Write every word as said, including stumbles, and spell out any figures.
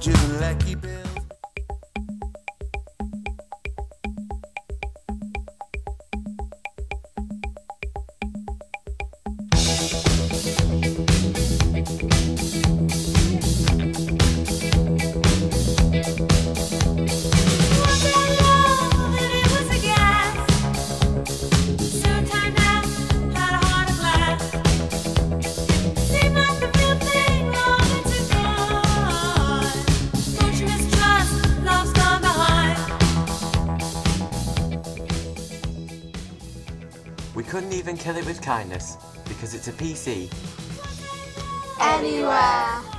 mortgages and lackey bills. We couldn't even kill it with kindness, because it's a P C. Anywhere.